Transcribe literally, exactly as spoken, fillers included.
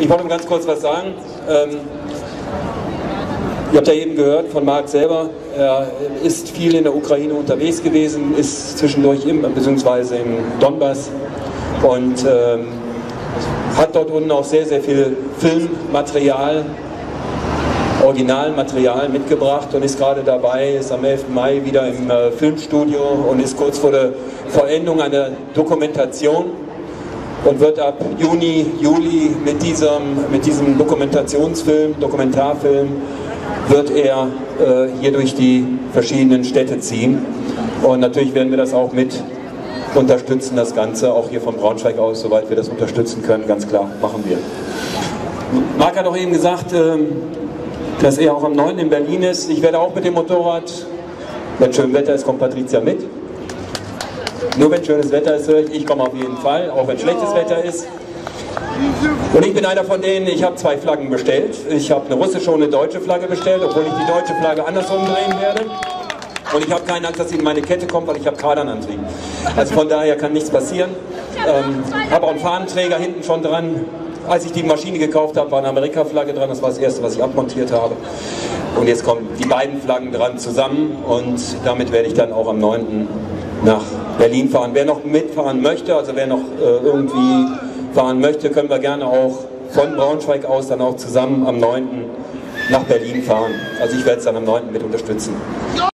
Ich wollte ganz kurz was sagen. Ähm, ihr habt ja eben gehört von Marc selber, er ist viel in der Ukraine unterwegs gewesen, ist zwischendurch im, beziehungsweise im Donbass und ähm, hat dort unten auch sehr, sehr viel Filmmaterial, Originalmaterial mitgebracht und ist gerade dabei, ist am elften Mai wieder im äh, Filmstudio und ist kurz vor der Vollendung einer Dokumentation und wird ab Juni, Juli mit diesem, mit diesem Dokumentationsfilm, Dokumentarfilm, wird er äh, hier durch die verschiedenen Städte ziehen. Und natürlich werden wir das auch mit unterstützen, das Ganze, auch hier von Braunschweig aus, soweit wir das unterstützen können, ganz klar, machen wir. Marc hat auch eben gesagt, äh, dass er auch am neunten in Berlin ist. Ich werde auch mit dem Motorrad, wenn schön Wetter ist, kommt Patricia mit. Nur wenn schönes Wetter ist, ich komme auf jeden Fall, auch wenn schlechtes Wetter ist. Und ich bin einer von denen, ich habe zwei Flaggen bestellt. Ich habe eine russische und eine deutsche Flagge bestellt, obwohl ich die deutsche Flagge andersrum drehen werde. Und ich habe keine Angst, dass sie in meine Kette kommt, weil ich habe Kardanantrieb. Also von daher kann nichts passieren. Ähm, habe auch einen Fahnenträger hinten schon dran. Als ich die Maschine gekauft habe, war eine Amerika-Flagge dran. Das war das erste, was ich abmontiert habe. Und jetzt kommen die beiden Flaggen dran zusammen. Und damit werde ich dann auch am neunten nach Berlin fahren. Wer noch mitfahren möchte, also wer noch äh, irgendwie fahren möchte, können wir gerne auch von Braunschweig aus dann auch zusammen am neunten nach Berlin fahren. Also ich werde es dann am neunten mit unterstützen.